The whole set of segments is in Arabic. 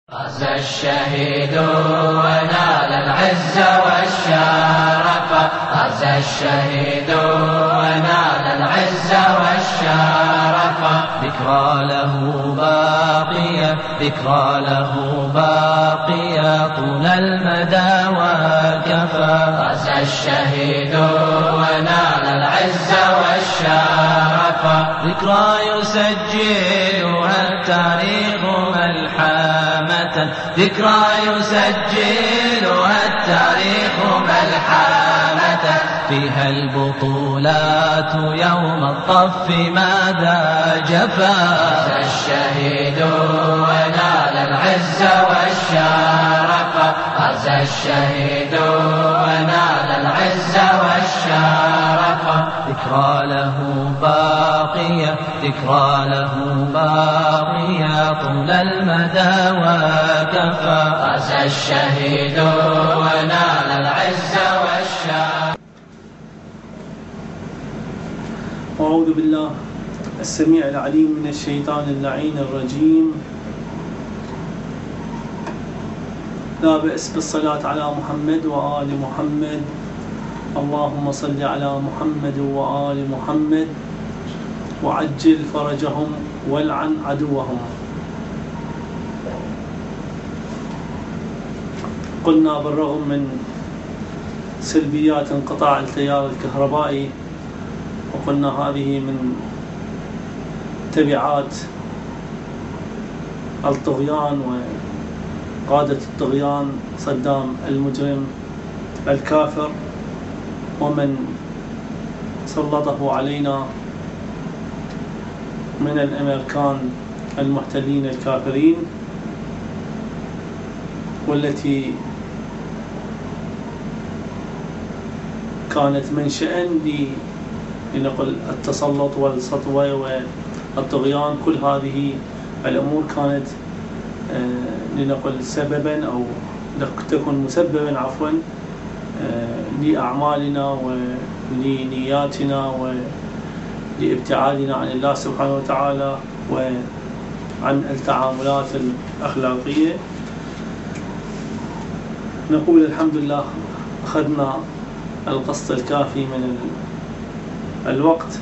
فاز الشهيد ونال العز والشرف، فاز الشهيد ونال العز والشرف. ذكرى له باقية، ذكرى له باقية طول المدى والكفى. فاز الشهيد ونال العز والشرف، ذكرى يسجلها التاريخ ملحمة، ذكرى يسجلها التاريخ ملحمة. فيها البطولات يوم الطف ماذا جفا. فاز الشهيد ونال العز والشرف، فاز الشهيد ونال العز والشرف. ذكرى له باقية، ذكرى له باقية طول المدى وكفى. فاز الشهيد ونال العز والشرف. أعوذ بالله السميع العليم من الشيطان اللعين الرجيم. لا بأس بالصلاة على محمد وآل محمد. اللهم صل على محمد وآل محمد وعجل فرجهم والعن عدوهم. قلنا بالرغم من سلبيات انقطاع التيار الكهربائي، وقلنا هذه من تبعات الطغيان وقادة الطغيان صدام المجرم الكافر ومن سلطه علينا من الأمريكان المحتلين الكافرين، والتي كانت منشأ لنقل التسلط والسطوة والطغيان. كل هذه الأمور كانت لنقل سببا أو تكون مسببا عفوا لأعمالنا ولنياتنا ولابتعادنا عن الله سبحانه وتعالى وعن التعاملات الأخلاقية. نقول الحمد لله أخذنا القسط الكافي من الوقت،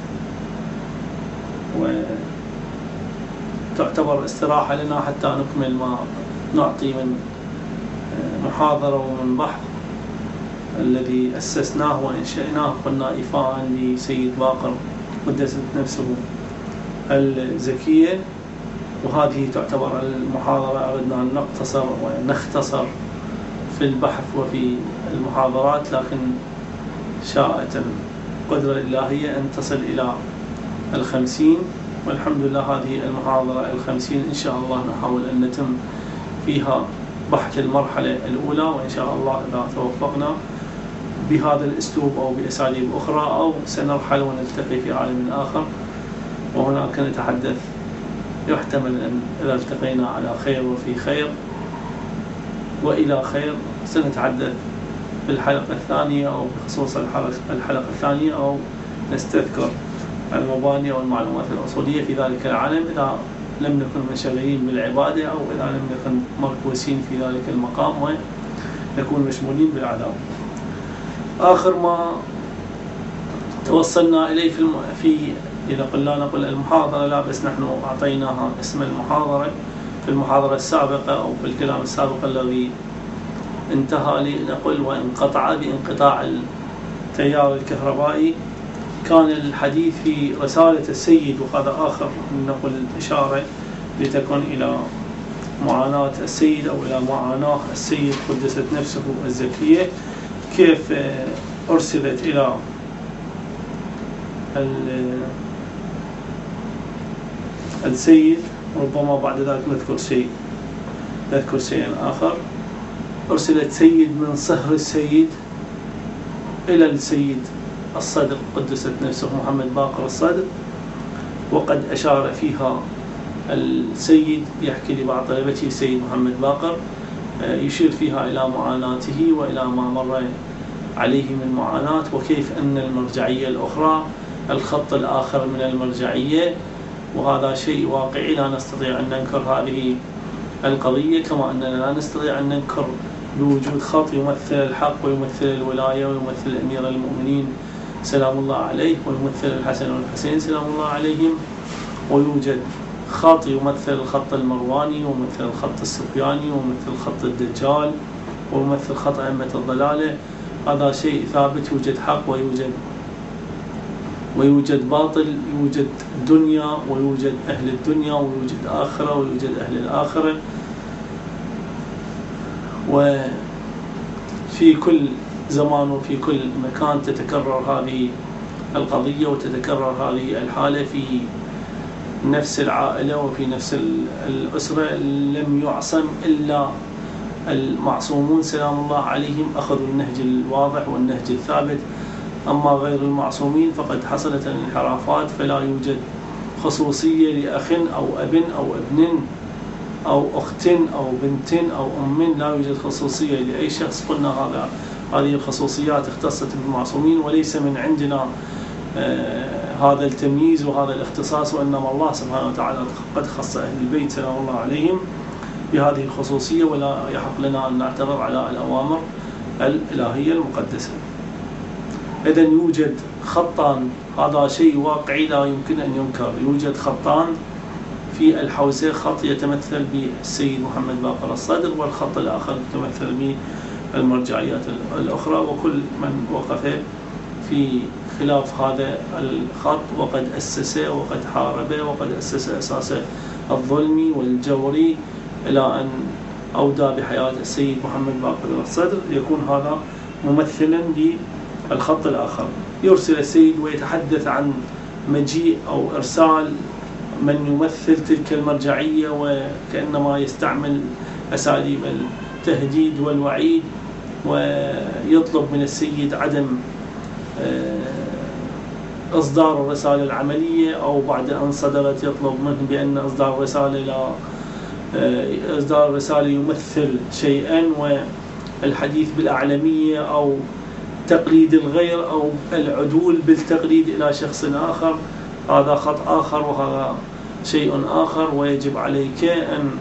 وتعتبر استراحة لنا حتى نكمل ما نعطي من محاضرة ومن بحث الذي أسسناه وإنشأناه. قلنا إيفاء لسيد باقر قدست نفسه الزكية، وهذه تعتبر المحاضرة. أردنا أن نقتصر ونختصر في البحث وفي المحاضرات، لكن شاءت القدرة الإلهية أن تصل إلى 50، والحمد لله هذه المحاضرة 50 إن شاء الله نحاول أن نتم فيها بحث المرحلة الأولى، وإن شاء الله إذا توفقنا بهذا الأسلوب أو بأساليب أخرى أو سنرحل ونلتقي في عالم آخر. وهناك نتحدث، يحتمل أن إذا التقينا على خير وفي خير وإلى خير سنتحدث في الحلقة الثانية أو بخصوص الحلقة الثانية، أو نستذكر المباني أو المعلومات الأصولية في ذلك العالم إذا لم نكن منشغلين بالعبادة أو إذا لم نكن مركوزين في ذلك المقام ونكون مشمولين بالعذاب. آخر ما توصلنا إليه في إذا قلنا نقول المحاضرة، لا بس نحن أعطيناها اسم المحاضرة في المحاضرة السابقة أو في الكلام السابق الذي انتهى لنقل وانقطع بانقطاع التيار الكهربائي. كان الحديث في رسالة السيد، وهذا آخر نقل إشارة لتكون إلى معاناة السيد أو إلى معاناة السيد قدست نفسه الزكية، كيف أرسلت إلى السيد. ربما بعد ذلك نذكر شيئا آخر. أرسلت سيد من صهر السيد إلى السيد الصدر قدست نفسه محمد باقر الصدر، وقد أشار فيها السيد يحكي لبعض طلبته السيد محمد باقر، يشير فيها إلى معاناته وإلى ما مر عليه من معاناة، وكيف أن المرجعية الأخرى الخط الآخر من المرجعية، وهذا شيء واقعي لا نستطيع أن ننكر هذه القضية، كما أننا لا نستطيع أن ننكر بوجود خط يمثل الحق ويمثل الولاية ويمثل أمير المؤمنين سلام الله عليه ويمثل الحسن والحسين سلام الله عليهم، ويوجد خط يمثل الخط المرواني ويمثل الخط السفياني ويمثل خط الدجال ويمثل خط أئمة الضلالة. هذا شيء ثابت، يوجد حق ويوجد باطل، يوجد دنيا ويوجد أهل الدنيا ويوجد آخرة ويوجد أهل الآخرة. وفي كل زمان وفي كل مكان تتكرر هذه القضية وتتكرر هذه الحالة في نفس العائلة وفي نفس الأسرة. لم يعصم إلا المعصومون سلام الله عليهم، أخذوا النهج الواضح والنهج الثابت. أما غير المعصومين فقد حصلت الانحرافات، فلا يوجد خصوصية لأخ أو أب أو ابن أو أخت أو بنت أو أم، لا يوجد خصوصية لأي شخص. قلنا هذه الخصوصيات اختصت بالمعصومين، وليس من عندنا هذا التمييز وهذا الاختصاص، وإنما الله سبحانه وتعالى قد خص أهل البيت سلام الله عليهم بهذه الخصوصية، ولا يحق لنا أن نعترض على الأوامر الإلهية المقدسة. إذن يوجد خطان، هذا شيء واقعي لا يمكن أن ينكر. يوجد خطان في الحوزة، خط يتمثل بالسيد محمد باقر الصدر، والخط الآخر يتمثل بالمرجعيات الأخرى، وكل من وقف في خلاف هذا الخط وقد أسس وقد حارب وقد أسس أساس الظلم والجور إلى أن أودى بحياة السيد محمد باقر الصدر، يكون هذا ممثلا للخط الآخر. يرسل السيد ويتحدث عن مجيء أو إرسال من يمثل تلك المرجعية، وكأنما يستعمل أساليب التهديد والوعيد، ويطلب من السيد عدم إصدار الرسالة العملية، أو بعد أن صدرت يطلب منه بأن إصدار الرسالة يمثل شيئا، والحديث بالأعلمية أو تقليد الغير أو العدول بالتقليد إلى شخص آخر. هذا خط آخر وهذا شيء آخر. ويجب عليك أن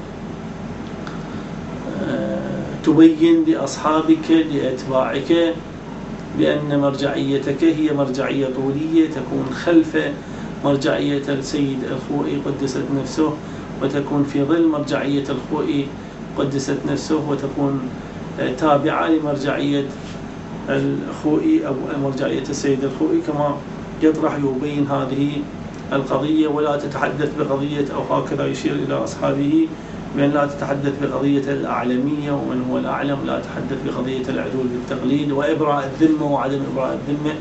تبين لأصحابك لأتباعك بأن مرجعيتك هي مرجعية طولية تكون خلف مرجعية السيد الخوئي قدست نفسه، وتكون في ظل مرجعية الخوئي قدست نفسه، وتكون تابعة لمرجعية الخوئي أو مرجعية السيد الخوئي، كما يطرح يبين هذه القضية. ولا تتحدث بقضية، أو هكذا يشير إلى أصحابه بأن لا تتحدث بقضية الأعلمية ومن هو الأعلم، لا تتحدث بقضية العدول بالتقليد وإبراء الذمة وعدم إبراء الذمة.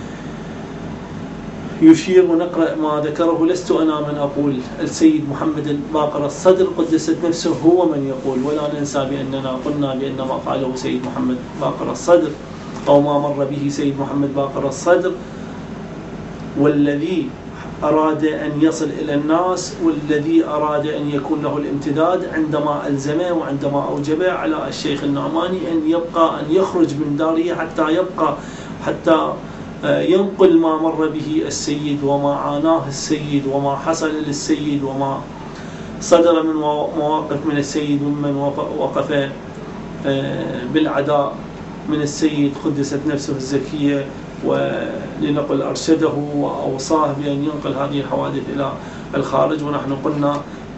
يشير ونقرأ ما ذكره. لست أنا من أقول، السيد محمد باقر الصدر قدست نفسه هو من يقول، ولا ننسى بأننا قلنا بأن ما قاله سيد محمد باقر الصدر أو ما مر به سيد محمد باقر الصدر، والذي أراد أن يصل إلى الناس، والذي أراد أن يكون له الامتداد عندما ألزمه وعندما أوجب على الشيخ النعماني أن يبقى، أن يخرج من داره حتى ينقل ما مر به السيد وما عاناه السيد وما حصل للسيد وما صدر من مواقف من السيد ومن وقف بالعداء من السيد قدست نفسه الزكية، ولنقل أرشده وأوصاه بأن ينقل هذه الحوادث إلى الخارج. ونحن قلنا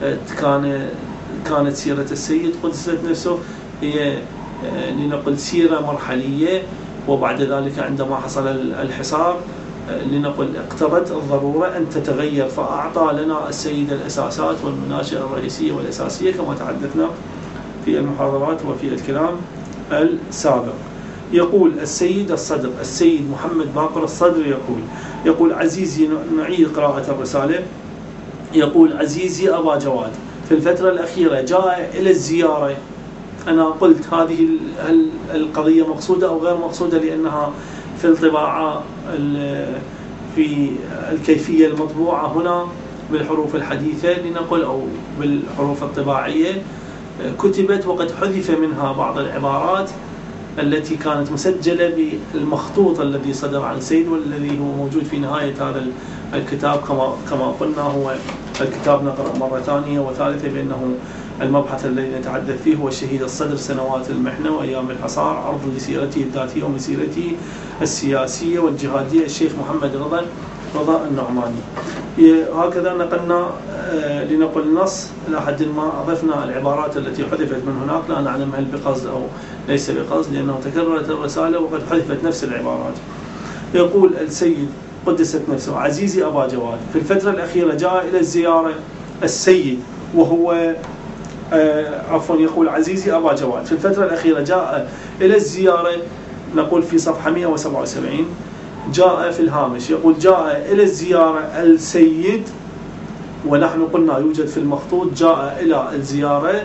كانت سيرة السيد قدست نفسه هي لنقل سيرة مرحلية، وبعد ذلك عندما حصل الحصار لنقل اقتضت الضرورة أن تتغير، فأعطى لنا السيد الأساسات والمناشئ الرئيسية والأساسية كما تحدثنا في المحاضرات وفي الكلام السابق. يقول السيد الصدر، السيد محمد باقر الصدر يقول عزيزي، نعيد قراءة الرسالة. يقول عزيزي أبا جواد، في الفترة الأخيرة جاء إلى الزيارة. أنا قلت هذه القضية مقصودة أو غير مقصودة، لأنها في الطباعة في الكيفية المطبوعة هنا بالحروف الحديثة لنقل أو بالحروف الطباعية كتبت، وقد حذف منها بعض العبارات التي كانت مسجلة بالمخطوط الذي صدر عن السيد، والذي هو موجود في نهاية هذا الكتاب. كما قلنا هو الكتاب نقرأ مرة ثانية وثالثة بأنه المبحث الذي نتحدث فيه هو الشهيد الصدر سنوات المحنة وأيام الحصار، عرض لسيرته الذاتية ومسيرته السياسية والجهادية، الشيخ محمد رضا النعماني. هكذا نقلنا لنقل نص إلى حد ما، أضفنا العبارات التي حذفت من هناك، لا نعلم هل بقصد أو ليس بقصد، لأنه تكررت الرسالة وقد حذفت نفس العبارات. يقول السيد قدست نفسه عزيزي أبا جواد، في الفترة الأخيرة جاء إلى الزيارة السيد وهو يقول عزيزي أبا جواد، في الفترة الأخيرة جاء إلى الزيارة، نقول في صفحة 177 جاء في الهامش، يقول جاء إلى الزيارة السيد، ونحن قلنا يوجد في المخطوط جاء إلى الزيارة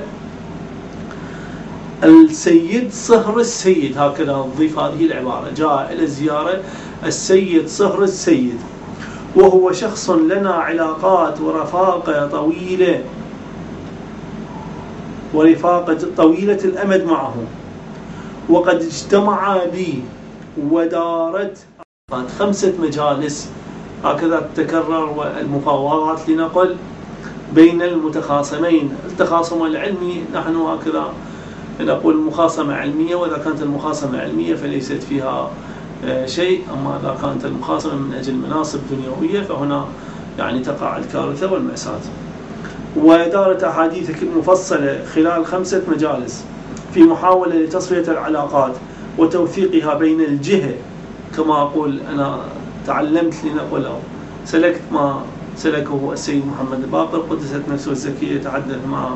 السيد صهر السيد، هكذا نضيف هذه العبارة، جاء إلى الزيارة السيد صهر السيد، وهو شخص لنا علاقات ورفاقة طويلة الأمد معه، وقد اجتمع بي ودارت 5 مجالس، هكذا تكرر، والمفاوضات لنقل بين المتخاصمين. التخاصم العلمي نحن هكذا نقول مخاصمة علمية، وإذا كانت المخاصمة علمية فليست فيها شيء، أما إذا كانت المخاصمة من أجل مناصب دنيوية فهنا يعني تقع الكارثة والمأساة. ودارت أحاديث مفصلة خلال 5 مجالس في محاولة لتصفية العلاقات وتوثيقها بين الجهة، كما أقول أنا تعلمت لنقل أو سلكت ما سلكه السيد محمد الباقر قدست نفسه الزكية، يتحدث مع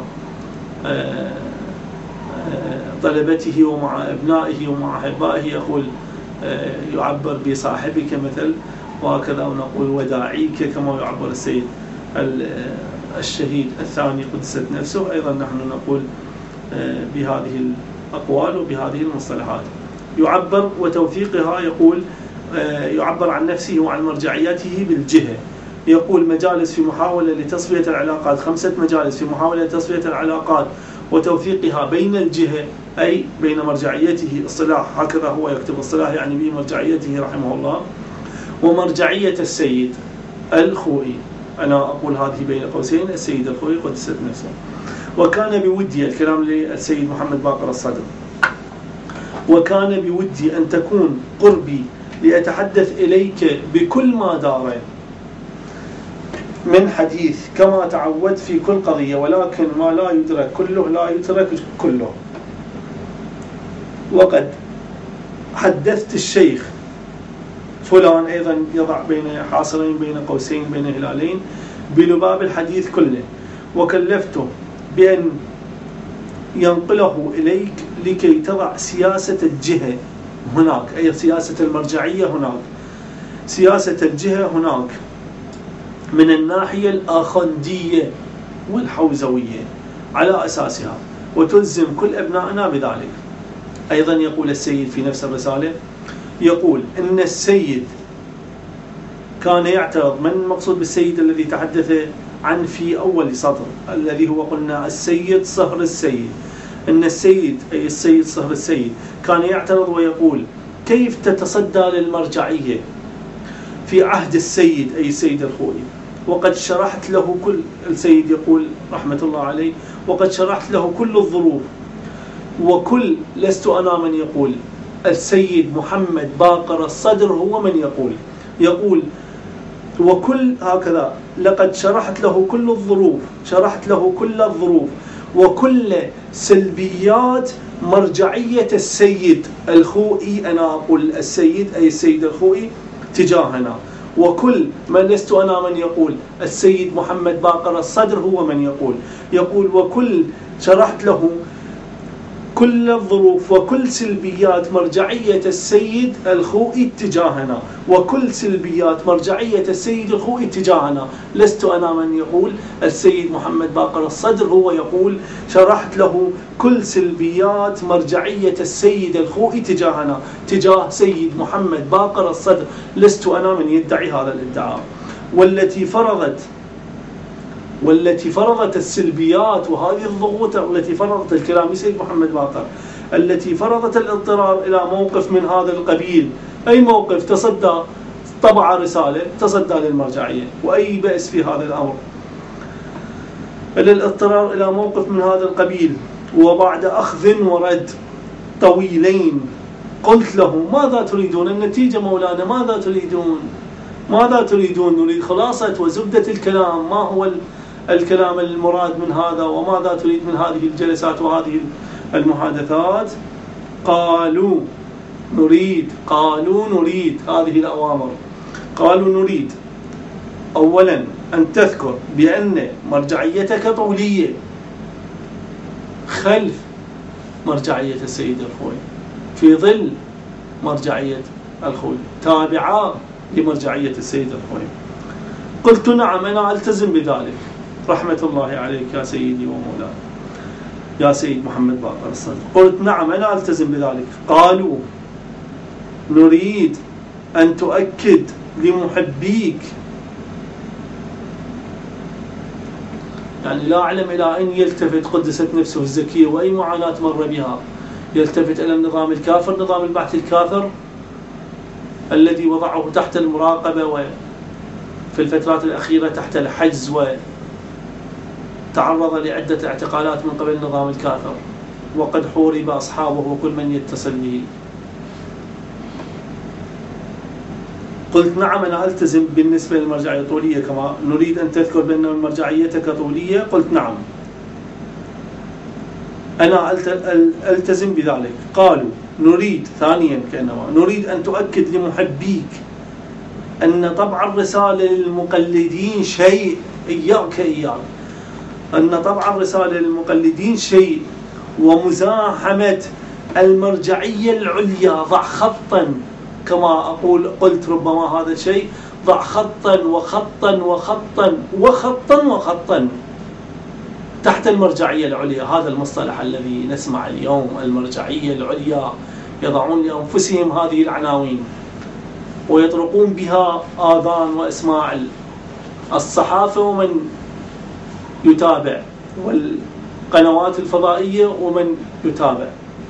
طلبته ومع أبنائه ومع أحبائه، يقول يعبر بصاحبك مثل، وهكذا ونقول وداعيك كما يعبر السيد الشهيد الثاني قدست نفسه. أيضا نحن نقول بهذه الأقوال وبهذه المصطلحات. يعبر وتوثيقها، يقول يعبر عن نفسه وعن مرجعيته بالجهة، يقول مجالس في محاولة لتصفية العلاقات، 5 مجالس في محاولة لتصفية العلاقات وتوثيقها بين الجهة أي بين مرجعيته، اصطلاح هكذا هو يكتب اصطلاح يعني به مرجعيته رحمه الله، ومرجعية السيد الخوئي، أنا أقول هذه بين قوسين السيد الخوئي قدست نفسه. وكان بودي، الكلام للسيد محمد باقر الصدر، وكان بودي أن تكون قربي لأتحدث إليك بكل ما دار من حديث كما تعود في كل قضية، ولكن ما لا يدرك كله لا يترك كله. وقد حدثت الشيخ فلان، أيضا يضع بين حاصرين بين قوسين بين هلالين، بلباب الحديث كله، وكلفته بأن ينقله إليك لكي تضع سياسة الجهة هناك، أي سياسة المرجعية هناك، سياسة الجهة هناك من الناحية الآخندية والحوزوية على أساسها، وتلزم كل أبنائنا بذلك. أيضا يقول السيد في نفس الرسالة، يقول إن السيد كان يعترض، من المقصود بالسيد الذي تحدث عن في أول سطر الذي هو قلنا السيد صهر السيد، إن السيد أي السيد صهر السيد كان يعترض ويقول كيف تتصدى للمرجعية في عهد السيد أي السيد الخوئي، وقد شرحت له كل، السيد يقول رحمة الله عليه، وقد شرحت له كل الظروف وكل، لست أنا من يقول، السيد محمد باقر الصدر هو من يقول وكل هكذا، لقد شرحت له كل الظروف، شرحت له كل الظروف وكل سلبيات مرجعية السيد الخوئي، أنا أقول السيد أي السيد الخوئي تجاهنا، وكل من لست أنا من يقول، السيد محمد باقر الصدر هو من يقول وكل شرحت له كل الظروف وكل سلبيات مرجعية السيد الخوئي تجاهنا، وكل سلبيات مرجعية السيد الخوئي تجاهنا، لست أنا من يقول، السيد محمد باقر الصدر هو يقول شرحت له كل سلبيات مرجعية السيد الخوئي تجاهنا، تجاه سيد محمد باقر الصدر، لست أنا من يدعي هذا الادعاء، والتي فرضت السلبيات وهذه الضغوط التي فرضت الكلام سيد محمد باقر، التي فرضت الاضطرار إلى موقف من هذا القبيل، أي موقف تصدى، طبع رسالة تصدى للمرجعية، وأي بأس في هذا الأمر. إلى الاضطرار إلى موقف من هذا القبيل، وبعد أخذ ورد طويلين قلت له ماذا تريدون؟ النتيجة مولانا ماذا تريدون؟ ماذا تريدون؟ نريد خلاصة وزبدة الكلام، ما هو الكلام المراد من هذا، وماذا تريد من هذه الجلسات وهذه المحادثات؟ قالوا نريد هذه الأوامر. قالوا نريد أولا أن تذكر بأن مرجعيتك طولية خلف مرجعية السيد الخوئي، في ظل مرجعية الخوئي، تابعة لمرجعية السيد الخوئي. قلت نعم أنا ألتزم بذلك، رحمة الله عليك يا سيدي ومولاي يا سيد محمد باقر الصدر. قلت نعم أنا ألتزم بذلك. قالوا نريد أن تؤكد لمحبيك، يعني لا أعلم إلى أين يلتفت قدست نفسه الزكية وأي معاناة مر بها، يلتفت إلى النظام الكافر، نظام البعث الكافر الذي وضعه تحت المراقبة وفي الفترات الأخيرة تحت الحجز، وتعرض لعدة اعتقالات من قبل النظام الكافر، وقد حورب أصحابه وكل من يتصل به. قلت نعم أنا ألتزم بالنسبة للمرجعية الطولية، كما نريد أن تذكر بأن مرجعيتك طولية. قلت نعم أنا ألتزم بذلك. قالوا نريد ثانيا كأنما نريد أن تؤكد لمحبيك أن طبع الرسالة للمقلدين شيء، إياك أن طبع الرسالة للمقلدين شيء، ومزاحمة المرجعية العليا، ضع خطا كما أقول قلت ربما هذا الشيء، ضع خطا وخطا وخطا وخطا وخطا تحت المرجعية العليا. هذا المصطلح الذي نسمع اليوم، المرجعية العليا، يضعون لأنفسهم هذه العناوين ويطرقون بها آذان وإسماع الصحافة ومن يتابع، والقنوات الفضائية ومن يتابع،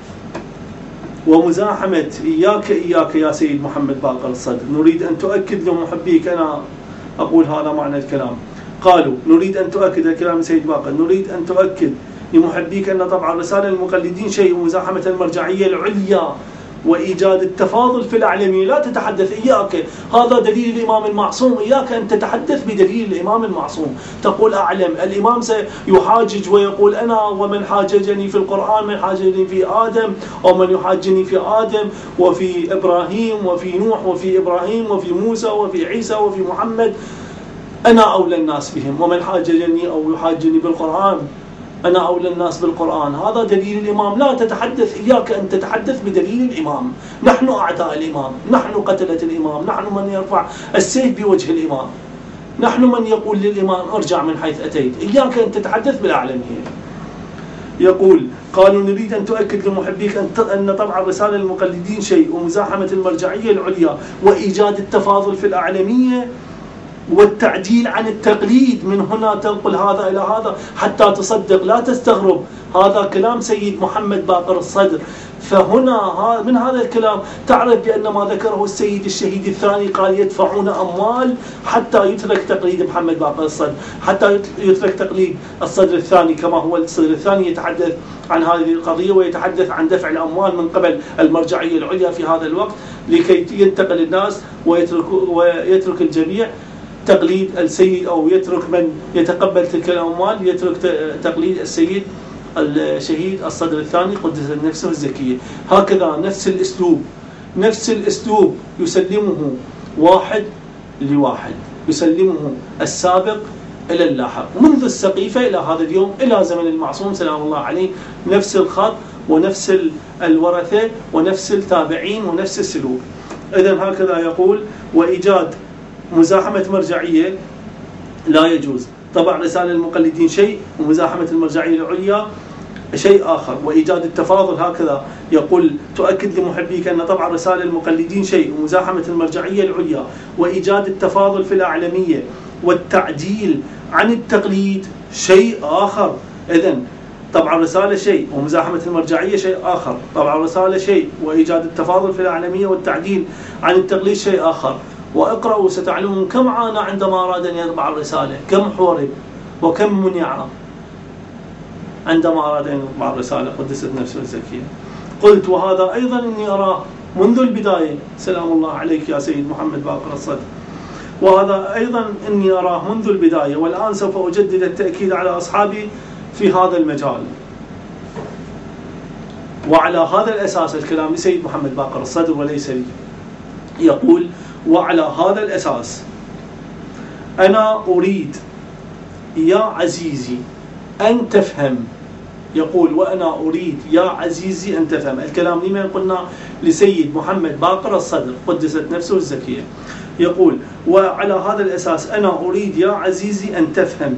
ومزاحمة إياك يا سيد محمد باقر الصدر. نريد أن تؤكد لمحبيك، أنا أقول هذا معنى الكلام. قالوا نريد أن تؤكد الكلام سيد باقر، نريد أن تؤكد لمحبيك أن طبع الرسالة للمقلدين شيء، ومزاحمة المرجعية العليا وإيجاد التفاضل في الأعلامية. لا تتحدث إياك، هذا دليل الإمام المعصوم، إياك أن تتحدث بدليل الإمام المعصوم. تقول أعلم، الإمام سيحاجج ويقول أنا ومن حاججني في القرآن، من حاججني في آدم، ومن يحاجني في آدم وفي إبراهيم وفي نوح وفي إبراهيم وفي موسى وفي عيسى وفي محمد، أنا أولى الناس بهم، ومن حاججني أو يحاجني بالقرآن أنا أولى الناس بالقرآن. هذا دليل الإمام. لا تتحدث، إياك أن تتحدث بدليل الإمام. نحن أعداء الإمام، نحن قتلة الإمام، نحن من يرفع السيف بوجه الإمام، نحن من يقول للإمام ارجع من حيث أتيت. إياك أن تتحدث بالأعلامية. يقول قالوا نريد أن تؤكد لمحبيك أن طبع الرسالة للمقلدين شيء، ومزاحمة المرجعية العليا وإيجاد التفاضل في الأعلامية والتعديل عن التقليد. من هنا تنقل هذا إلى هذا حتى تصدق، لا تستغرب، هذا كلام سيد محمد باقر الصدر. فهنا من هذا الكلام تعرف بأن ما ذكره السيد الشهيد الثاني، قال يدفعون أموال حتى يترك تقليد محمد باقر الصدر، حتى يترك تقليد الصدر الثاني، كما هو الصدر الثاني يتحدث عن هذه القضية ويتحدث عن دفع الأموال من قبل المرجعية العليا في هذا الوقت لكي ينتقل الناس ويترك الجميع تقليد السيد، أو يترك من يتقبل تلك الأموال يترك تقليد السيد الشهيد الصدر الثاني قدست نفسه الزكية. هكذا نفس الأسلوب يسلمه واحد لواحد، يسلمه السابق إلى اللاحق، منذ السقيفة إلى هذا اليوم إلى زمن المعصوم سلام الله عليه، نفس الخط ونفس الورثة ونفس التابعين ونفس السلوك. إذن هكذا يقول. وإيجاد مزاحمة مرجعية لا يجوز، طبع رسالة المقلدين شيء، ومزاحمة المرجعية العليا شيء آخر، وإيجاد التفاضل. هكذا يقول تؤكد لمحبيك أن طبع رسالة المقلدين شيء، ومزاحمة المرجعية العليا وإيجاد التفاضل في الأعلامية والتعديل عن التقليد شيء آخر. إذن طبع الرسالة شيء، ومزاحمة المرجعية شيء آخر، طبع الرسالة شيء، وإيجاد التفاضل في الأعلامية والتعديل عن التقليد شيء آخر. واقرأوا ستعلمون كم عانى عندما أراد أن يطبع الرسالة، كم حورب وكم منع عندما أراد أن يطبع الرسالة قدست نفسه الزكية. قلت وهذا أيضا إني أراه منذ البداية، سلام الله عليك يا سيد محمد باقر الصدر، وهذا أيضا إني أراه منذ البداية، والآن سوف أجدد التأكيد على أصحابي في هذا المجال. وعلى هذا الأساس الكلام لسيد محمد باقر الصدر وليس لي. يقول وعلى هذا الأساس أنا أريد يا عزيزي أن تفهم. يقول وأنا أريد يا عزيزي أن تفهم. الكلام لمن قلنا؟ لسيد محمد باقر الصدر قدست نفسه الزكية. يقول وعلى هذا الأساس أنا أريد يا عزيزي أن تفهم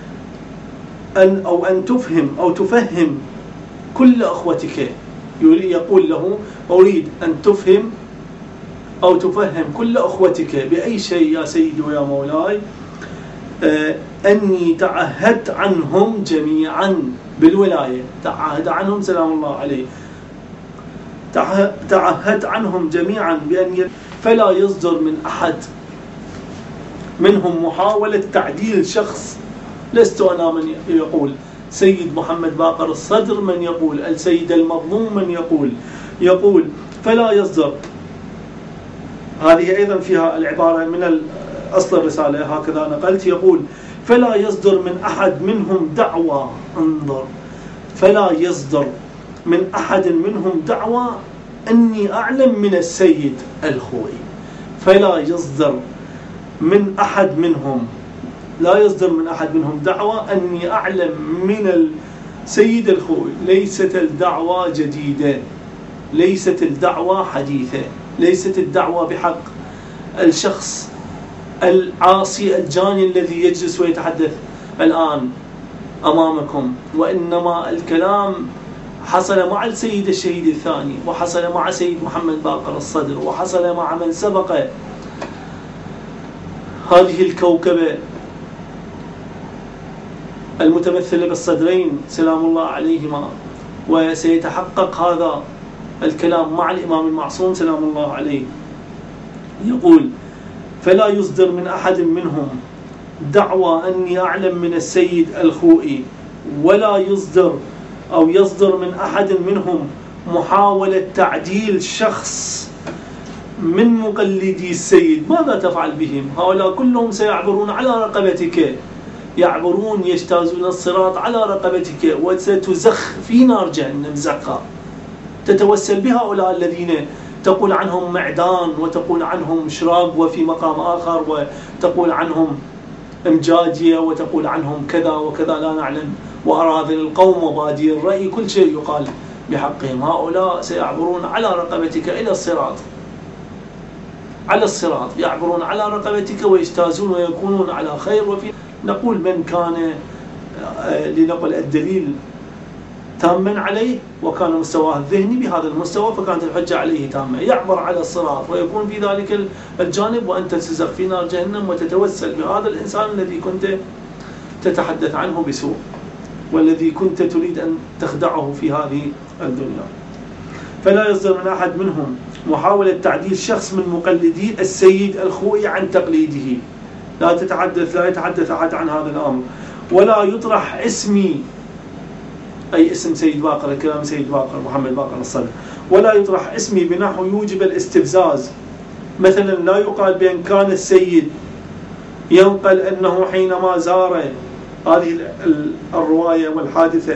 أن تفهم أو تفهم كل أخوتك. يقول له أريد أن تفهم أو تفهم كل أخوتك بأي شيء يا سيدي ويا مولاي، أني تعهدت عنهم جميعا بالولاية. تعهد عنهم سلام الله عليه، تعهدت عنهم جميعا بأن فلا يصدر من أحد منهم محاولة تعديل شخص. لست أنا من يقول، سيد محمد باقر الصدر من يقول، السيد المظلوم من يقول فلا يصدر. هذه أيضا فيها العبارة من أصل الرسالة هكذا نقلت. يقول فلا يصدر من أحد منهم دعوى، انظر، فلا يصدر من أحد منهم دعوى أني أعلم من السيد الخوئي. فلا يصدر من أحد منهم، لا يصدر من أحد منهم دعوى أني أعلم من السيد الخوئي. ليست الدعوة جديدة، ليست الدعوة حديثة، ليست الدعوة بحق الشخص العاصي الجاني الذي يجلس ويتحدث الآن أمامكم، وإنما الكلام حصل مع السيد الشهيد الثاني، وحصل مع سيد محمد باقر الصدر، وحصل مع من سبق هذه الكوكبة المتمثلة بالصدرين سلام الله عليهما. وسيتحقق هذا الكلام مع الإمام المعصوم سلام الله عليه. يقول فلا يصدر من أحد منهم دعوى أني أعلم من السيد الخوئي، ولا يصدر أو يصدر من أحد منهم محاولة تعديل شخص من مقلدي السيد. ماذا تفعل بهم؟ هؤلاء كلهم سيعبرون على رقبتك، يعبرون يجتازون الصراط على رقبتك، وستزخ في نار جهنم زقا. تتوسل بهؤلاء الذين تقول عنهم معدان، وتقول عنهم شراق وفي مقام آخر، وتقول عنهم امجادية، وتقول عنهم كذا وكذا لا نعلم، وأراذل القوم وبادي الرأي، كل شيء يقال بحقهم. هؤلاء سيعبرون على رقبتك إلى الصراط، على الصراط يعبرون على رقبتك ويجتازون ويكونون على خير. وفي نقول من كان لنقل الدليل تاما عليه وكان مستواه الذهني بهذا المستوى فكانت الحجة عليه تامة، يعبر على الصراط ويكون في ذلك الجانب، وأنت تزخ في نار جهنم وتتوسل بهذا الإنسان الذي كنت تتحدث عنه بسوء، والذي كنت تريد أن تخدعه في هذه الدنيا. فلا يصدر من أحد منهم محاولة تعديل شخص من مقلدي السيد الخوئي عن تقليده. لا يتحدث أحد عن هذا الأمر. ولا يطرح اسمي، أي اسم سيد باقر، كلام سيد باقر محمد باقر الصدر، ولا يطرح اسمي بنحو يوجب الاستفزاز. مثلا لا يقال بأن كان السيد ينقل أنه حينما زار هذه الرواية والحادثة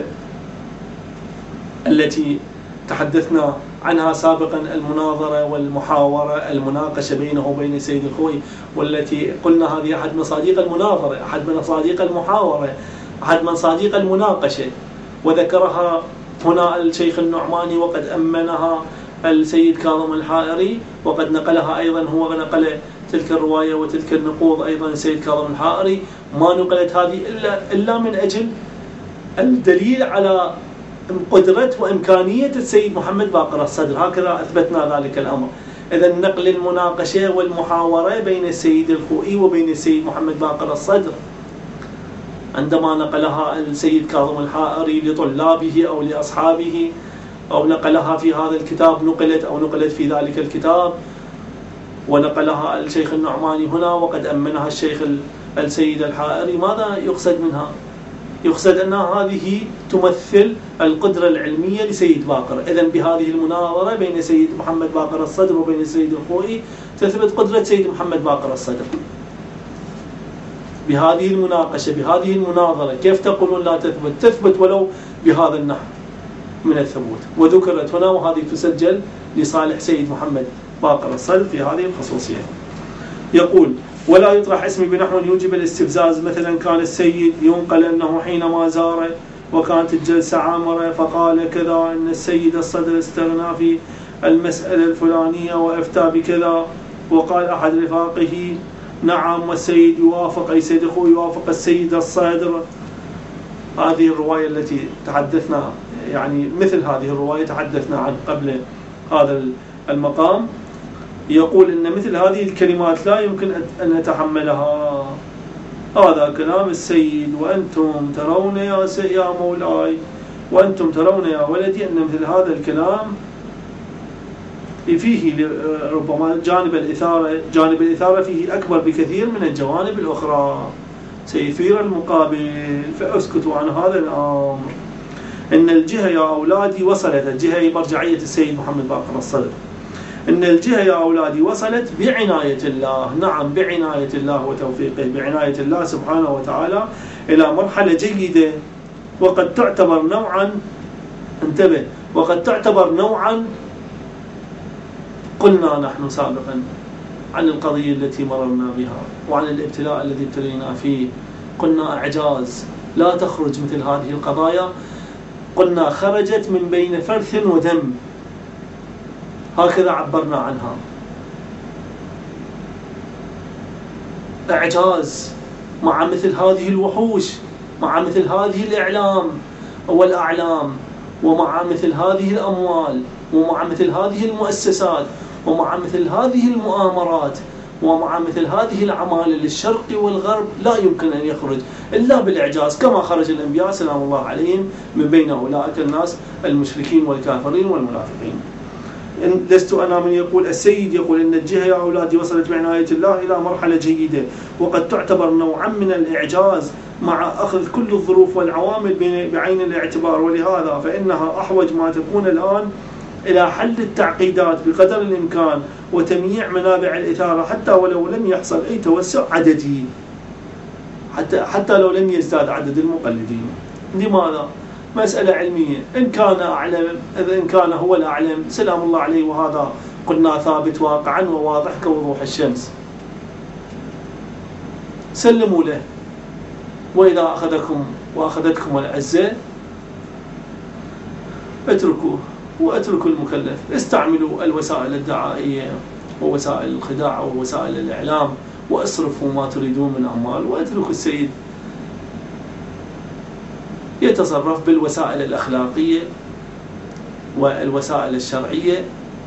التي تحدثنا عنها سابقا، المناظرة والمحاورة المناقشة بينه وبين السيد الخوئي، والتي قلنا هذه أحد مصاديق المناظرة، أحد من مصاديق المحاورة، أحد من مصاديق المناقشة، وذكرها هنا الشيخ النعماني وقد أمنها السيد كاظم الحائري، وقد نقلها أيضا هو، نقل تلك الرواية وتلك النقوض أيضا السيد كاظم الحائري. ما نقلت هذه إلا من أجل الدليل على قدرة وإمكانية السيد محمد باقر الصدر، هكذا أثبتنا ذلك الأمر. إذا نقل المناقشة والمحاورة بين السيد الخوئي وبين السيد محمد باقر الصدر عندما نقلها السيد كاظم الحائري لطلابه أو لأصحابه، أو نقلها في هذا الكتاب، نقلت في ذلك الكتاب، ونقلها الشيخ النعماني هنا وقد أمنها الشيخ السيد الحائري. ماذا يقصد منها؟ يقصد أن هذه تمثل القدرة العلمية لسيد باقر. إذن بهذه المناظرة بين سيد محمد باقر الصدر وبين السيد الخوئي تثبت قدرة سيد محمد باقر الصدر. بهذه المناقشة بهذه المناظرة كيف تقولون لا تثبت؟ تثبت ولو بهذا النحو من الثبوت، وذكرت هنا وهذه تسجل لصالح سيد محمد باقر الصدر في هذه الخصوصية. يقول: ولا يطرح اسمي بنحو يوجب الاستفزاز. مثلا كان السيد ينقل أنه حينما زاره وكانت الجلسة عامرة فقال كذا أن السيد الصدر استغنى في المسألة الفلانية وأفتى بكذا، وقال أحد رفاقه نعم والسيد يوافق، أي سيد أخوه يوافق السيد الصدر. هذه الرواية التي تحدثنا، يعني مثل هذه الرواية تحدثنا عن قبل هذا المقام. يقول إن مثل هذه الكلمات لا يمكن أن نتحملها. هذا كلام السيد، وأنتم ترون يا مولاي، وأنتم ترون يا ولدي أن مثل هذا الكلام فيه ربما جانب الإثارة فيه أكبر بكثير من الجوانب الأخرى، سيثير المقابل، فأسكتوا عن هذا الأمر. إن الجهة يا أولادي وصلت، الجهة هي مرجعية السيد محمد باقر الصدر، إن الجهة يا أولادي وصلت بعناية الله، نعم بعناية الله وتوفيقه، بعناية الله سبحانه وتعالى إلى مرحلة جيدة، وقد تعتبر نوعا، انتبه، وقد تعتبر نوعا قلنا نحن سابقا عن القضية التي مررنا بها وعن الابتلاء الذي ابتلينا فيه، قلنا إعجاز، لا تخرج مثل هذه القضايا، قلنا خرجت من بين فرث ودم، هكذا عبرنا عنها. إعجاز مع مثل هذه الوحوش، مع مثل هذه الإعلام والأعلام، ومع مثل هذه الأموال، ومع مثل هذه المؤسسات، ومع مثل هذه المؤامرات، ومع مثل هذه العمالة للشرق والغرب، لا يمكن أن يخرج إلا بالإعجاز، كما خرج الأنبياء سلام الله عليهم من بين أولئك الناس المشركين والكافرين والمنافقين. لست أنا من يقول السيد يقول إن الجهة يا أولادي وصلت بعناية الله إلى مرحلة جيدة، وقد تعتبر نوعا من الإعجاز مع أخذ كل الظروف والعوامل بعين الاعتبار، ولهذا فإنها أحوج ما تكون الآن إلى حل التعقيدات بقدر الإمكان وتمييع منابع الإثارة، حتى ولو لم يحصل أي توسع عددي، حتى لو لم يزداد عدد المقلدين. لماذا؟ مسألة علمية، إن كان أعلم، إن كان هو الأعلم سلام الله عليه، وهذا قلنا ثابت واقعا وواضح كوضوح الشمس، سلموا له. وإذا أخذتكم العزة اتركوه واتركوا المكلف، استعملوا الوسائل الدعائية ووسائل الخداع ووسائل الإعلام، واصرفوا ما تريدون من أموال، واتركوا السيد يتصرف بالوسائل الأخلاقية والوسائل الشرعية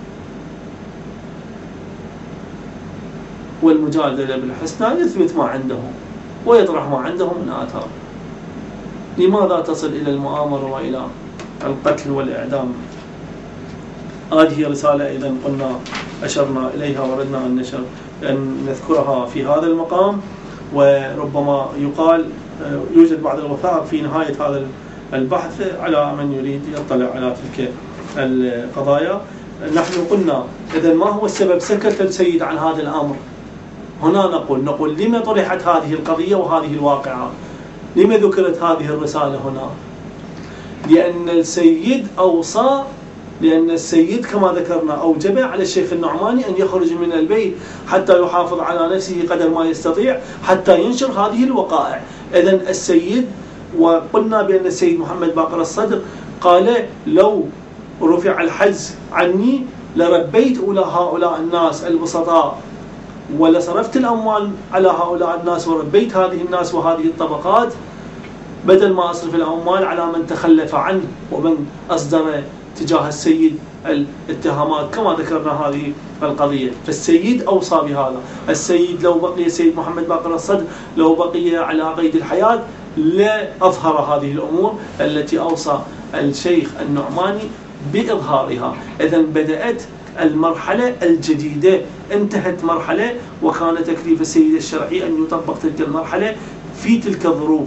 والمجادلة بالحسنى، يثبت ما عنده ويطرح ما عنده من آثار. لماذا تصل إلى المؤامرة وإلى القتل والإعدام؟ هذه رسالة إذا قلنا أشرنا إليها وردنا أن نذكرها في هذا المقام، وربما يقال يوجد بعض الوثائق في نهاية هذا البحث على من يريد يطلع على تلك القضايا. نحن قلنا إذا ما هو السبب سكت السيد عن هذا الأمر؟ هنا نقول لما طرحت هذه القضية وهذه الواقعة؟ لما ذكرت هذه الرسالة هنا؟ لأن السيد أوصى، لأن السيد كما ذكرنا أوجب على الشيخ النعماني أن يخرج من البيت حتى يحافظ على نفسه قدر ما يستطيع حتى ينشر هذه الوقائع. إذن السيد، وقلنا بأن السيد محمد باقر الصدر قال لو رفع الحجز عني لربيت هؤلاء الناس البسطاء، ولصرفت الأموال على هؤلاء الناس وربيت هذه الناس وهذه الطبقات، بدل ما أصرف الأموال على من تخلف عنه ومن أصدر تجاه السيد الاتهامات كما ذكرنا هذه القضية. فالسيد أوصى بهذا. السيد لو بقي السيد محمد باقر الصدر لو بقي على قيد الحياة لا أظهر هذه الأمور التي أوصى الشيخ النعماني بإظهارها. إذن بدأت المرحلة الجديدة، انتهت مرحلة وكان تكليف السيد الشرعي أن يطبق تلك المرحلة في تلك الظروف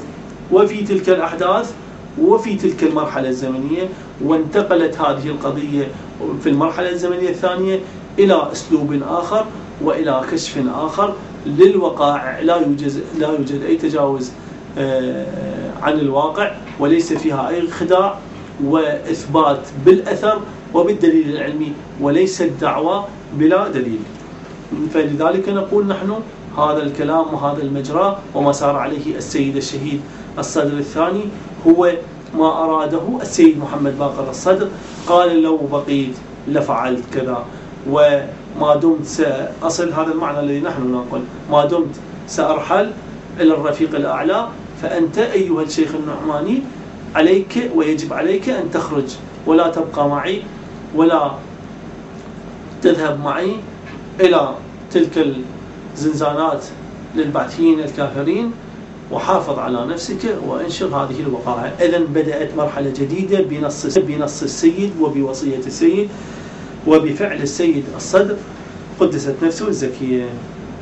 وفي تلك الأحداث وفي تلك المرحلة الزمنية. وانتقلت هذه القضية في المرحلة الزمنية الثانية إلى أسلوب آخر وإلى كشف آخر للوقائع. لا يوجد أي تجاوز عن الواقع، وليس فيها أي خداع، وإثبات بالأثر وبالدليل العلمي، وليس الدعوة بلا دليل. فلذلك نقول نحن هذا الكلام وهذا المجرى وما سار عليه السيد الشهيد الصدر الثاني هو ما أراده السيد محمد باقر الصدر. قال لو بقيت لفعلت كذا، وما دمت سأصل، هذا المعنى الذي نحن نقول، ما دمت سأرحل إلى الرفيق الأعلى، فأنت أيها الشيخ النعماني عليك ويجب عليك أن تخرج ولا تبقى معي ولا تذهب معي إلى تلك الزنزانات للبعثيين الكافرين، وحافظ على نفسك وانشر هذه الوقائع. إذن بدأت مرحلة جديدة بنص السيد وبوصية السيد وبفعل السيد الصدر قدست نفسه الزكية.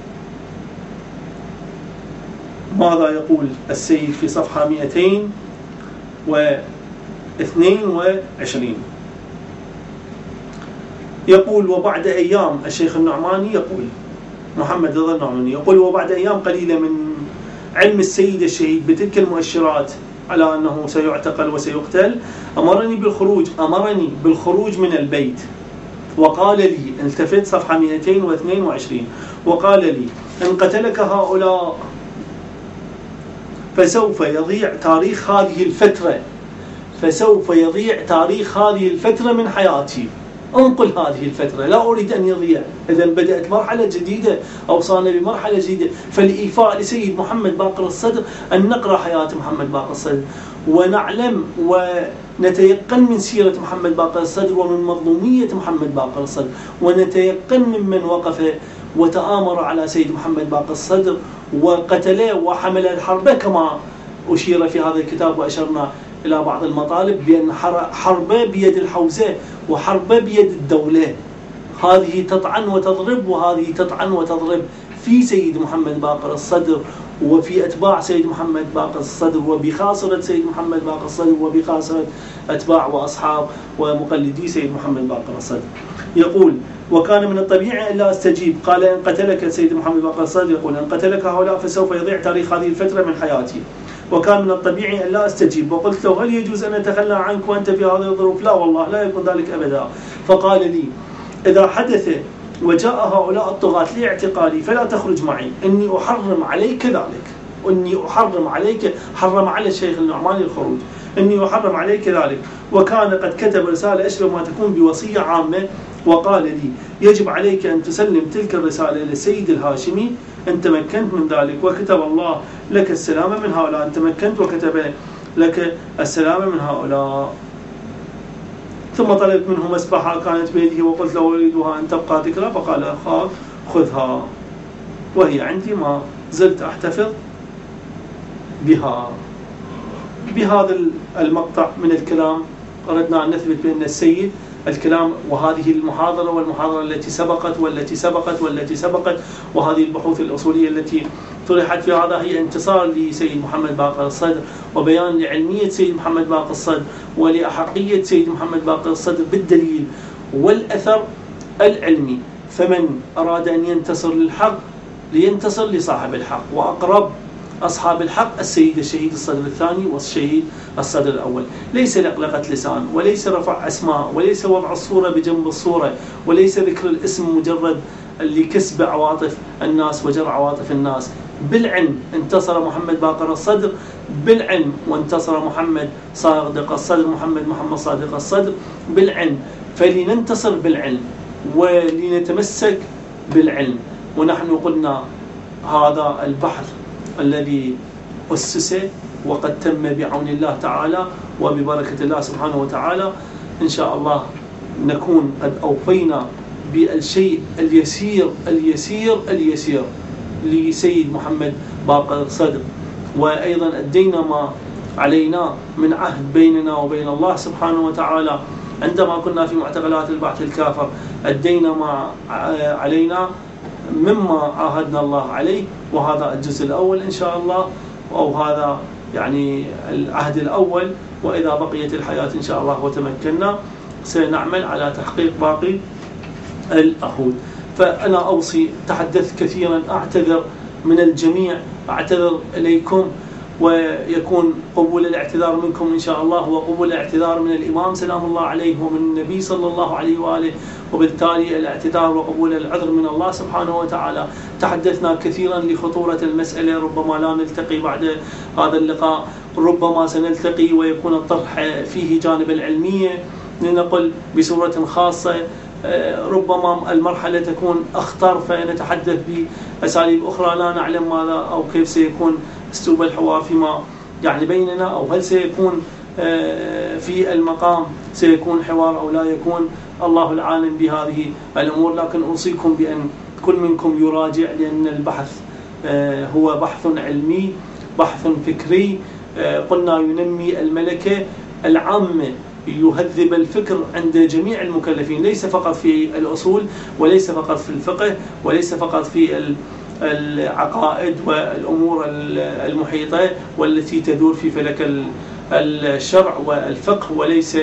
ماذا يقول السيد في صفحة 222؟ يقول وبعد أيام، الشيخ النعماني يقول، محمد رضا النعماني يقول وبعد أيام قليلة من علم السيد الشهيد بتلك المؤشرات على أنه سيعتقل وسيقتل، أمرني بالخروج من البيت، وقال لي، التفت صفحة 222، وقال لي إن قتلك هؤلاء فسوف يضيع تاريخ هذه الفترة من حياتي. انقل هذه الفترة، لا أريد أن يضيع. إذا بدأت مرحلة جديدة أو صارنا بمرحلة جديدة، فالإيفاء لسيد محمد باقر الصدر أن نقرأ حياة محمد باقر الصدر ونعلم ونتيقن من سيرة محمد باقر الصدر ومن مظلومية محمد باقر الصدر، ونتيقن ممن وقف وتآمر على سيد محمد باقر الصدر وقتله وحمل الحرب، كما أشير في هذا الكتاب وأشرنا إلى بعض المطالب بأن حربه بيد الحوزة وحربه بيد الدولة، هذه تطعن وتضرب وهذه تطعن وتضرب في سيد محمد باقر الصدر وفي أتباع سيد محمد باقر الصدر وبخاصرة سيد محمد باقر الصدر وبخاصرة أتباع وأصحاب ومقلدي سيد محمد باقر الصدر. يقول وكان من الطبيعي أن لا أستجيب. قال إن قتلك سيد محمد باقر الصدر، يقول إن قتلك هؤلاء فسوف يضيع تاريخ هذه الفترة من حياتي، وكان من الطبيعي أن لا أستجيب. وقلت له هل يجوز أن أتخلى عنك وأنت في هذه الظروف؟ لا والله لا يكون ذلك أبدا. فقال لي إذا حدث وجاء هؤلاء الطغاة لاعتقالي فلا تخرج معي، إني أحرم عليك ذلك، حرم على الشيخ النعماني الخروج، إني أحرم عليك ذلك. وكان قد كتب رسالة أشبه ما تكون بوصية عامة، وقال لي يجب عليك أن تسلم تلك الرسالة للسيد الهاشمي إن تمكنت من ذلك، وكتب الله لك السلامة من هؤلاء. إن تمكنت وكتب لك السلامة من هؤلاء. ثم طلبت منه مسبحة كانت بيده وقلت له أريدها أن تبقى ذكرى، فقال أخاف خذها وهي عندي، ما زلت أحتفظ بها. بهذا المقطع من الكلام أردنا أن نثبت بأن السيد الكلام وهذه المحاضرة والمحاضرة التي سبقت وهذه البحوث الأصولية التي طرحت في هذا هي انتصار لسيد محمد باقر الصدر وبيان لعلمية سيد محمد باقر الصدر ولأحقية سيد محمد باقر الصدر بالدليل والأثر العلمي. فمن أراد أن ينتصر للحق لينتصر لصاحب الحق، وأقرب أصحاب الحق السيد الشهيد الصدر الثاني والشهيد الصدر الأول. ليس لقلقة لسان، وليس رفع أسماء، وليس وضع الصورة بجنب الصورة، وليس ذكر الاسم مجرد لكسب عواطف الناس وجر عواطف الناس. بالعلم انتصر محمد باقر الصدر، بالعلم وانتصر محمد صادق الصدر، محمد صادق الصدر بالعلم. فلننتصر بالعلم ولنتمسك بالعلم. ونحن قلنا هذا البحث الذي أسس وقد تم بعون الله تعالى وببركة الله سبحانه وتعالى، إن شاء الله نكون قد أوفينا بالشيء اليسير لسيد محمد باقر الصدر، وأيضا أدينا ما علينا من عهد بيننا وبين الله سبحانه وتعالى عندما كنا في معتقلات البعث الكافر. أدينا ما علينا مما عاهدنا الله عليه، وهذا الجزء الأول إن شاء الله، أو هذا يعني العهد الأول، وإذا بقيت الحياة إن شاء الله وتمكنا سنعمل على تحقيق باقي العهود. فأنا أوصي، تحدثت كثيرا، أعتذر من الجميع، أعتذر إليكم، ويكون قبول الاعتذار منكم إن شاء الله، وقبول الاعتذار من الإمام سلام الله عليه ومن النبي صلى الله عليه وآله، وبالتالي الاعتذار وقبول العذر من الله سبحانه وتعالى. تحدثنا كثيرا لخطورة المسألة، ربما لا نلتقي بعد هذا اللقاء، ربما سنلتقي ويكون الطرح فيه جانب العلمية لنقل بصورة خاصة، ربما المرحلة تكون أخطر فنتحدث بأساليب أخرى لا نعلم ماذا أو كيف سيكون أسلوب الحوار فيما يعني بيننا، أو هل سيكون في المقام سيكون حوار أو لا يكون، الله العالم بهذه الأمور. لكن أوصيكم بأن كل منكم يراجع، لأن البحث هو بحث علمي، بحث فكري، قلنا ينمي الملكة العامة، يهذب الفكر عند جميع المكلفين، ليس فقط في الأصول، وليس فقط في الفقه، وليس فقط في العقائد والأمور المحيطة والتي تدور في فلك الشرع والفقه، وليس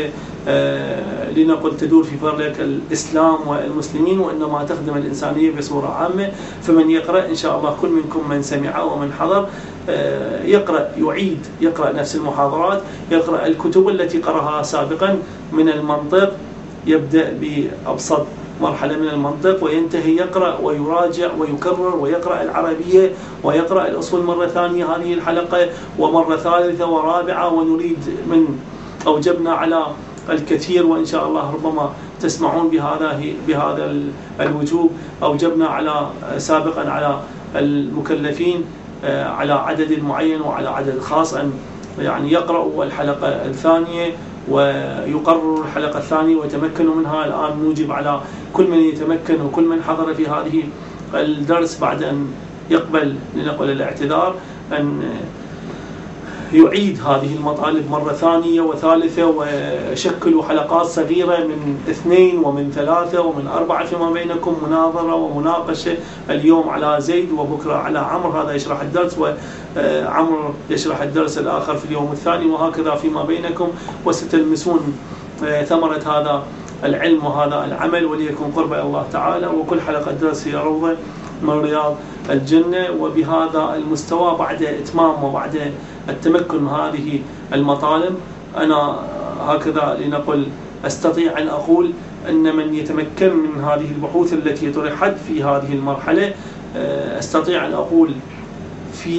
لنقل تدور في فلك الإسلام والمسلمين، وإنما تخدم الإنسانية بصورة عامة. فمن يقرأ إن شاء الله، كل منكم من سمع ومن حضر يقرأ، يعيد، يقرأ نفس المحاضرات، يقرأ الكتب التي قرأها سابقا من المنطق، يبدأ بأبسط مرحلة من المنطق وينتهي يقرأ ويراجع ويكرر، ويقرأ العربية ويقرأ الأصول مرة ثانية هذه الحلقة، ومرة ثالثة ورابعة، ونريد من أوجبنا على الكثير، وإن شاء الله ربما تسمعون بهذا الوجوب، أوجبنا على سابقا على المكلفين على عدد معين وعلى عدد خاص أن يعني يقرأوا الحلقة الثانية ويقرروا الحلقة الثانية ويتمكنوا منها. الآن نوجب على كل من يتمكن وكل من حضر في هذه الدرس بعد أن يقبل لنقل الاعتذار أن يعيد هذه المطالب مرة ثانية وثالثة، وشكلوا حلقات صغيرة من 2 ومن 3 ومن 4 فيما بينكم، مناظرة ومناقشة، اليوم على زيد وبكرة على عمرو، هذا يشرح الدرس وعمرو يشرح الدرس الآخر في اليوم الثاني، وهكذا فيما بينكم، وستلمسون ثمرة هذا العلم وهذا العمل، وليكن قرب الله تعالى. وكل حلقة درس هي روضة من رياض الجنة. وبهذا المستوى بعد إتمام وبعد التمكن من هذه المطالب، أنا هكذا لنقل أستطيع أن أقول أن من يتمكن من هذه البحوث التي طرحت في هذه المرحلة، أستطيع أن أقول في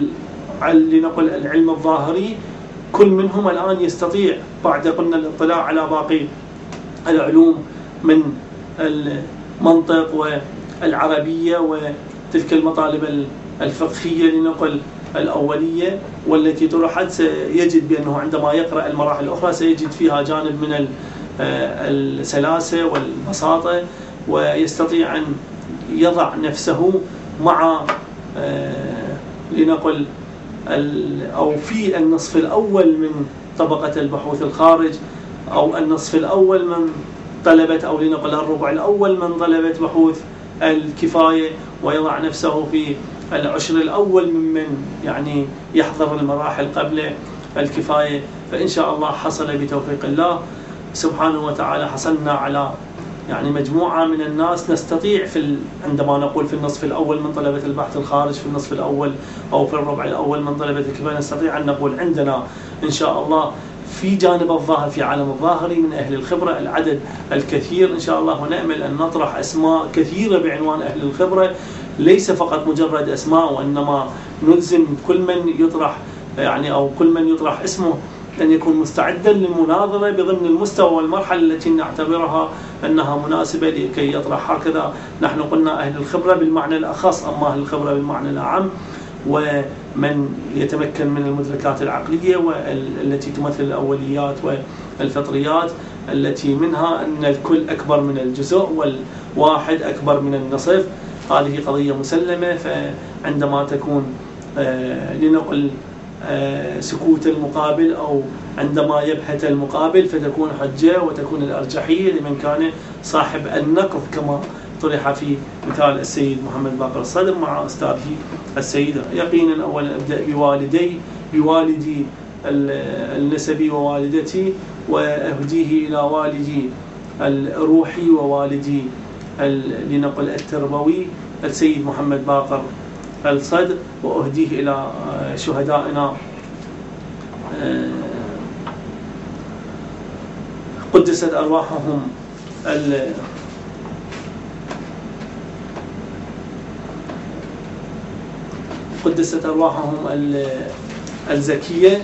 لنقل العلم الظاهري، كل منهم الآن يستطيع بعد قلنا الاطلاع على باقي العلوم من المنطق والعربية وتلك المطالب الفقهية لنقل الأولية والتي طرحت، سيجد بأنه عندما يقرأ المراحل الأخرى سيجد فيها جانب من السلاسة والبساطة، ويستطيع أن يضع نفسه مع لنقل أو في النصف الأول من طبقة البحوث الخارج، أو النصف الأول من طلبة، أو لنقل الربع الأول من طلبة بحوث الكفاية، ويضع نفسه في العشر الأول ممن يعني يحضر المراحل قبل الكفاية. فإن شاء الله حصل بتوفيق الله سبحانه وتعالى، حصلنا على يعني مجموعة من الناس نستطيع عندما نقول في النصف الأول من طلبة البحث الخارج، في النصف الأول أو في الربع الأول من طلبة الكفاية، نستطيع أن نقول عندنا إن شاء الله في جانب الظاهر، في عالم الظاهري من أهل الخبرة العدد الكثير إن شاء الله، ونأمل أن نطرح أسماء كثيرة بعنوان أهل الخبرة، ليس فقط مجرد أسماء، وإنما نلزم كل من يطرح يعني أو كل من يطرح اسمه أن يكون مستعدا للمناظرة بضمن المستوى والمرحلة التي نعتبرها أنها مناسبة لكي يطرح. هكذا نحن قلنا أهل الخبرة بالمعنى الأخص، أما أهل الخبرة بالمعنى الأعم، ومن يتمكن من المدركات العقلية والتي تمثل الأوليات والفطريات، التي منها أن الكل أكبر من الجزء والواحد أكبر من النصف. هذه قضية مسلمة. فعندما تكون لنقل سكوت المقابل أو عندما يبحث المقابل فتكون حجة وتكون الأرجحية لمن كان صاحب النقد، كما طرح في مثال السيد محمد باقر الصدر مع أستاذه السيد. يقينا أولا أبدأ بوالدي بوالدي النسبي ووالدتي، وأهديه إلى والدي الروحي ووالدي لنقل التربوي السيد محمد باقر الصدر، وأهديه إلى شهدائنا قدست أرواحهم الزكية.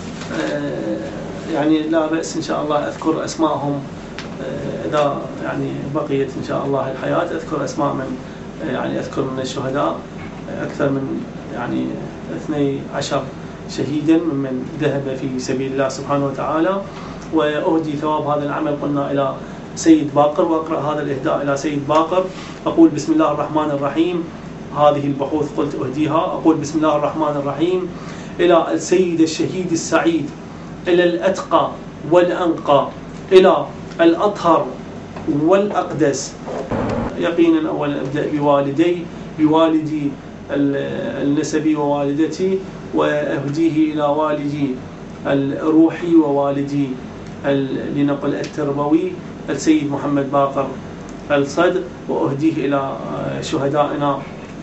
يعني لا بأس إن شاء الله أذكر أسماءهم إذا يعني بقيت إن شاء الله الحياة، أذكر أسماء من يعني أذكر من الشهداء أكثر من يعني 12 شهيدا ممن ذهب في سبيل الله سبحانه وتعالى، وأهدي ثواب هذا العمل قلنا إلى سيد باقر، وأقرأ هذا الإهداء إلى سيد باقر. أقول بسم الله الرحمن الرحيم، هذه البحوث قلت أهديها. أقول بسم الله الرحمن الرحيم إلى السيد الشهيد السعيد، إلى الأتقى والأنقى، إلى الأطهر والأقدس. يقينا أولا أبدأ بوالدي النسبي ووالدتي، وأهديه إلى والدي الروحي ووالدي لنقل التربوي السيد محمد باقر الصدر، وأهديه إلى شهدائنا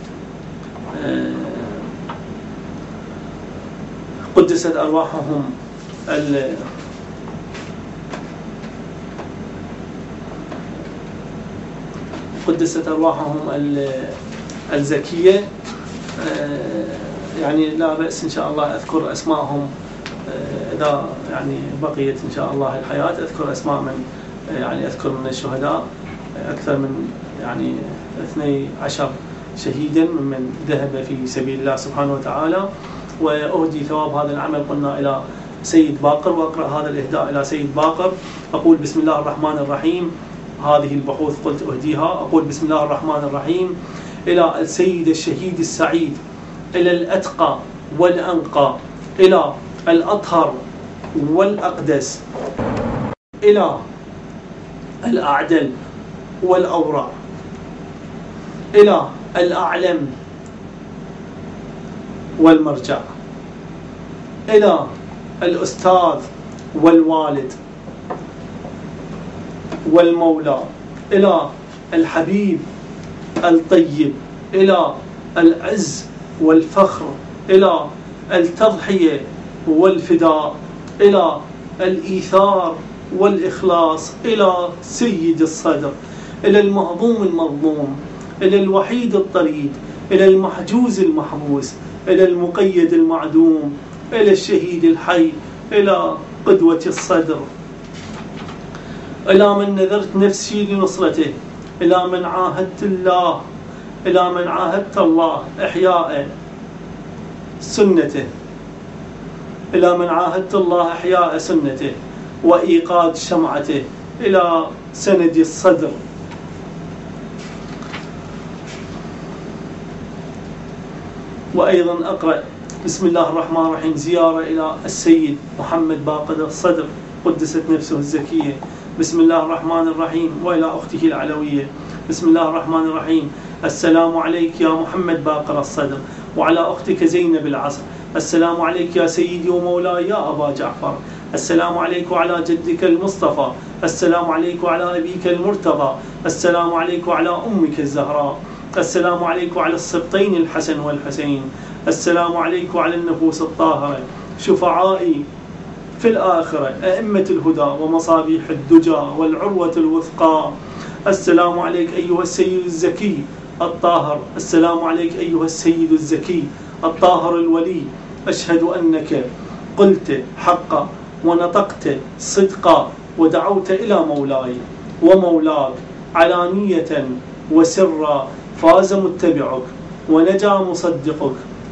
قدست أرواحهم الزكية. يعني لا بأس إن شاء الله أذكر أسماءهم إذا يعني بقيت إن شاء الله الحياة، أذكر أسماء من يعني أذكر من الشهداء أكثر من يعني 12 شهيدا ممن ذهب في سبيل الله سبحانه وتعالى، وأهدي ثواب هذا العمل قلنا إلى سيد باقر، وأقرأ هذا الإهداء إلى سيد باقر. أقول بسم الله الرحمن الرحيم، هذه البحوث قلت أهديها. أقول بسم الله الرحمن الرحيم إلى السيد الشهيد السعيد، إلى الأتقى والأنقى، إلى الأطهر والأقدس، إلى الأعدل والأورع، إلى الأعلم والمرجع، إلى الأستاذ والوالد والمولى، إلى الحبيب الطيب، إلى العز والفخر، إلى التضحية والفداء، إلى الإيثار والإخلاص، إلى سيد الصدر، إلى المهضوم المظلوم، إلى الوحيد الطريد، إلى المحجوز المحبوس، إلى المقيد المعدوم، إلى الشهيد الحي، إلى قدوة الصدر، إلى من نذرت نفسي لنصرته، إلى من عاهدت الله إحياء سنته، إلى من عاهدت الله إحياء سنته وإيقاد شمعته، إلى سند الصدر. وأيضا أقرأ بسم الله الرحمن الرحيم زيارة إلى السيد محمد باقر الصدر قدست نفسه الزكية. بسم الله الرحمن الرحيم. وإلى أخته العلوية. بسم الله الرحمن الرحيم. السلام عليك يا محمد باقر الصدر، وعلى أختك زينب العصر. السلام عليك يا سيدي ومولاي يا أبا جعفر. السلام عليك وعلى جدك المصطفى. السلام عليك وعلى أبيك المرتضى. السلام عليك وعلى أمك الزهراء. السلام عليك وعلى السبطين الحسن والحسين. السلام عليك وعلى النفوس الطاهرة شفعائي في الآخرة أئمة الهدى ومصابيح الدجى والعروة الوثقى. السلام عليك أيها السيد الزكي الطاهر. السلام عليك أيها السيد الزكي الطاهر الولي. أشهد أنك قلت حقا ونطقت صدقا ودعوت إلى مولاي ومولاك علانية وسرا، فاز متبعك ونجا مصدقك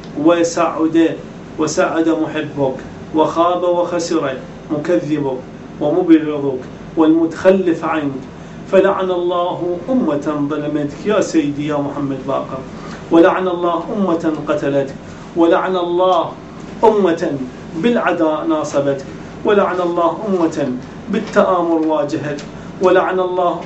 وسعد محبك، وخاب وخسر مكذبك ومبغضك والمتخلف عنك. فلعن الله أمة ظلمتك يا سيدي يا محمد باقر، ولعن الله أمة قتلتك، ولعن الله أمة بالعداء ناصبتك، ولعن الله أمة بالتآمر واجهتك، ولعن الله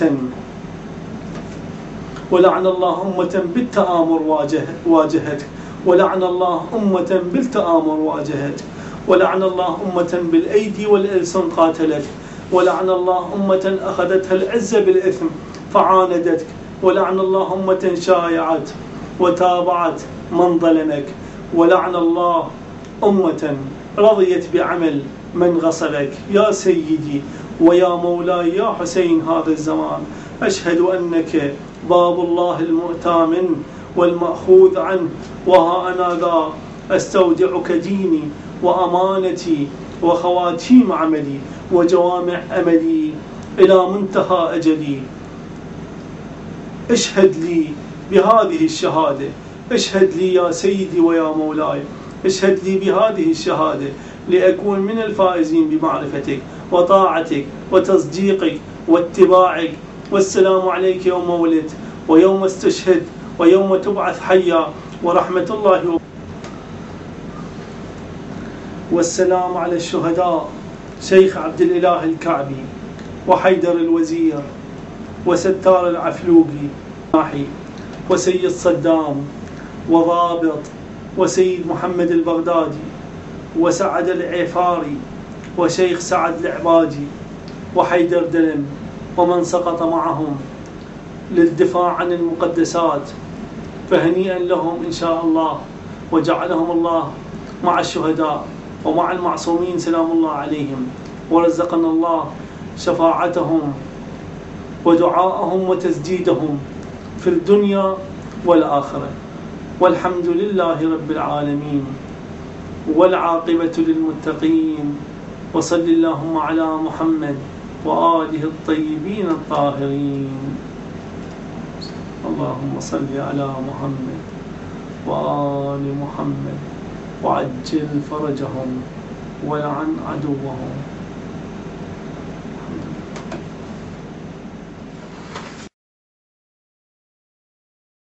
أمة بالتآمر واجهتك، ولعن الله أمة بالتآمر واجهت، ولعن الله أمة بالأيدي والألسن قاتلت، ولعن الله أمة أخذتها العزة بالإثم فعاندتك، ولعن الله أمة شايعت وتابعت من ظلمك، ولعن الله أمة رضيت بعمل من غصبك. يا سيدي ويا مولاي يا حسين هذا الزمان، أشهد أنك باب الله المؤتمن والمأخوذ عنه، وها أنا ذا أستودعك ديني وأمانتي وخواتيم عملي وجوامع أملي إلى منتهى أجلي. اشهد لي بهذه الشهادة، اشهد لي يا سيدي ويا مولاي، اشهد لي بهذه الشهادة لأكون من الفائزين بمعرفتك وطاعتك وتصديقك واتباعك. والسلام عليك يوم ولدت ويوم استشهد ويوم تبعث حيا، ورحمة الله والسلام على الشهداء شيخ عبد الإله الكعبي وحيدر الوزير وستار العفلوقي وسيد صدام وضابط وسيد محمد البغدادي وسعد العفاري وشيخ سعد العباجي وحيدر دلم ومن سقط معهم للدفاع عن المقدسات، فهنيئا لهم إن شاء الله، وجعلهم الله مع الشهداء ومع المعصومين سلام الله عليهم، ورزقنا الله شفاعتهم ودعاءهم وتسديدهم في الدنيا والآخرة. والحمد لله رب العالمين، والعاقبة للمتقين، وصل اللهم على محمد وآله الطيبين الطاهرين. اللهم صل على محمد وآل محمد وعجل فرجهم ولعن عدوهم